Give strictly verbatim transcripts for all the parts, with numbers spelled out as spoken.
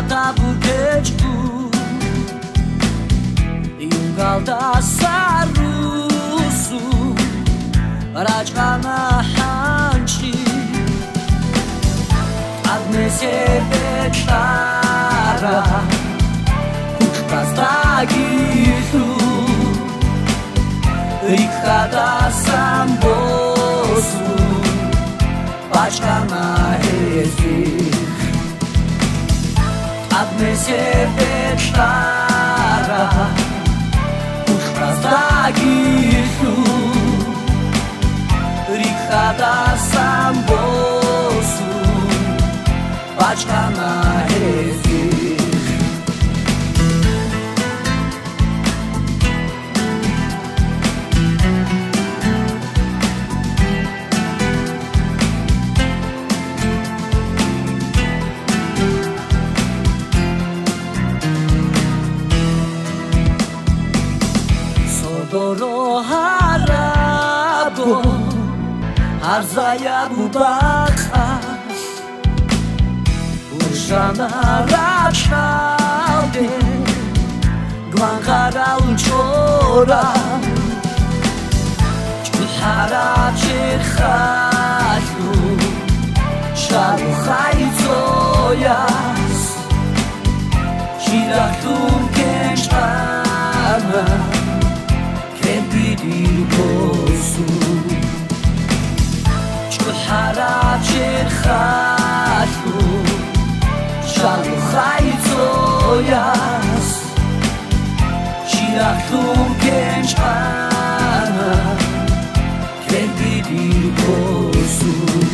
Gata buquećku Jungal da sarusu Račka na hanči Adnese večara Kučka zdagitu Rikha da sam bosu Pačka na hezih Adnese večara Kučka zdagitu Rikha da sam bosu Pačka na hezih Sodoro harado Arzaya bubaqas Urshana rachhalde Gvanqara uchora Chulhara chekhalu Shalu khayzoyas Shirakhum kenchana Kendidi bosu Chulhara chekhalu Shalu khayzoyas Shirakhum kenchana Kendidi bosu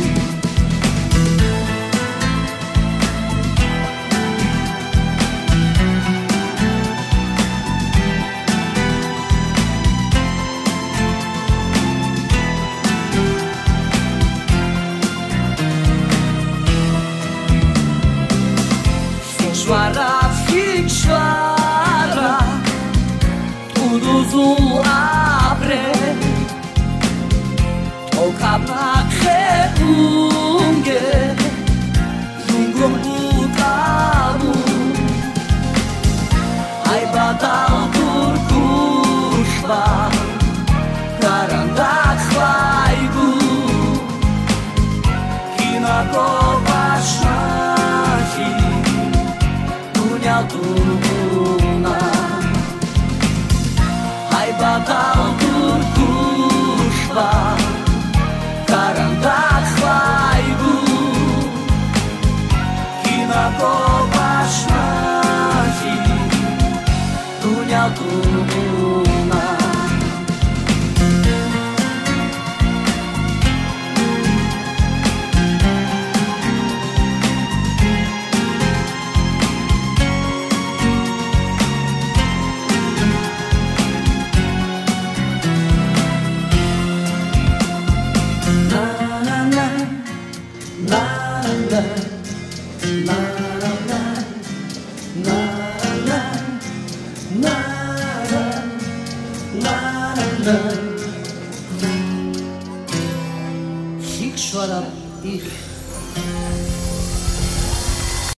Shwara fikshwara Uduzu abre Tokabna khunge Jungum butamu Ay badal turkushva Karandak khvaygu Kinago vashnahi Turuna Hai batal turkushva Karandak khvaygu Kinago vashnahi Dunya turuna Fikshwara ich